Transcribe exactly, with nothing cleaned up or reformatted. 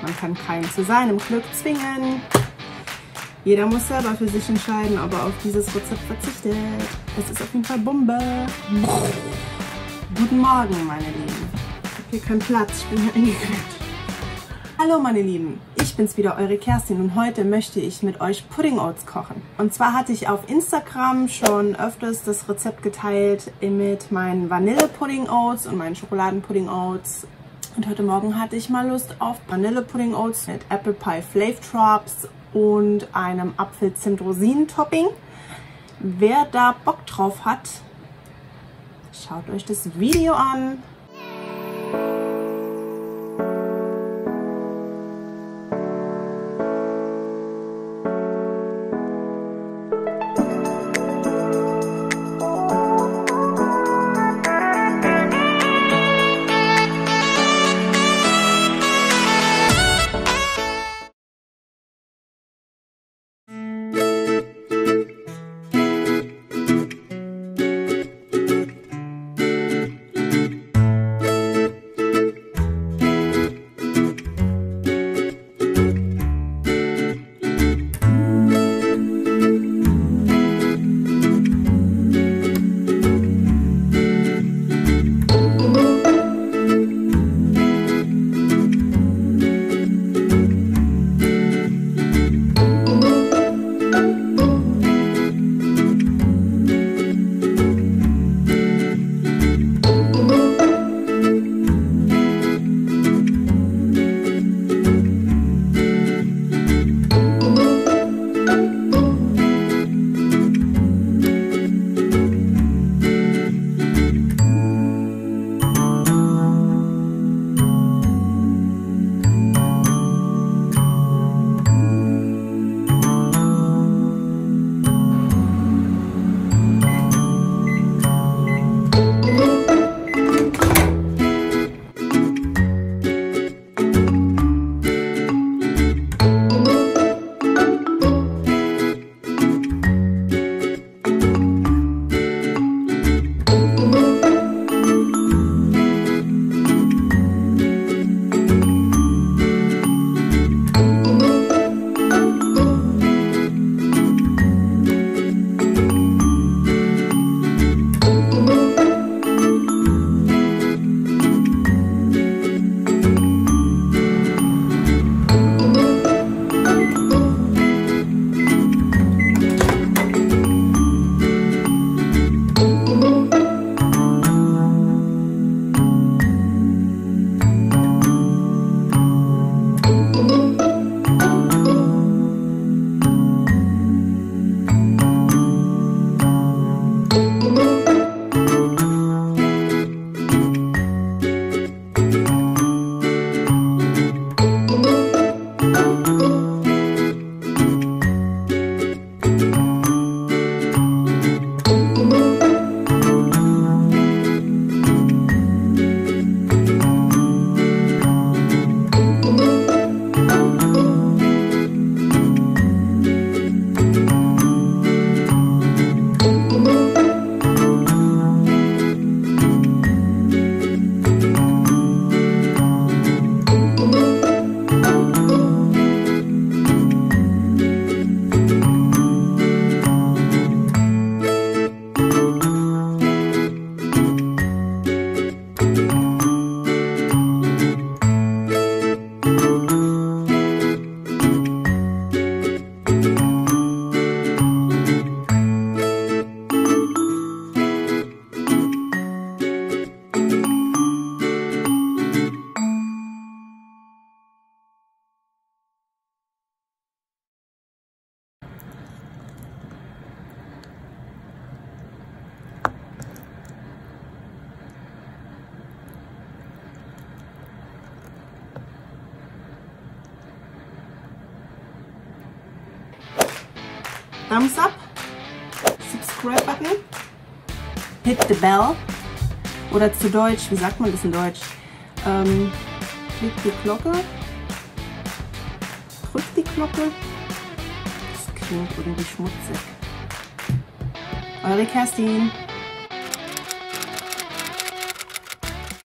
Man kann keinen zu seinem Glück zwingen. Jeder muss selber für sich entscheiden, ob er auf dieses Rezept verzichtet. Es ist auf jeden Fall Bombe. Guten Morgen, meine Lieben. Ich habe hier keinen Platz, ich bin hier eingeklemmt. Hallo meine Lieben, ich bin's wieder, eure Kerstin, und heute möchte ich mit euch Pudding Oats kochen. Und zwar hatte ich auf Instagram schon öfters das Rezept geteilt mit meinen Vanille Pudding Oats und meinen Schokoladen Pudding Oats. Und heute Morgen hatte ich mal Lust auf Vanille Pudding Oats mit Apple Pie Flavor Drops und einem Apfel-Zimt-Rosinen-Topping. Wer da Bock drauf hat, schaut euch das Video an. Thumbs up, Subscribe Button, hit the bell, oder zu Deutsch, wie sagt man das in Deutsch? Ähm, klick die Glocke, drück die Glocke, das klingt irgendwie schmutzig. Eure Kerstin.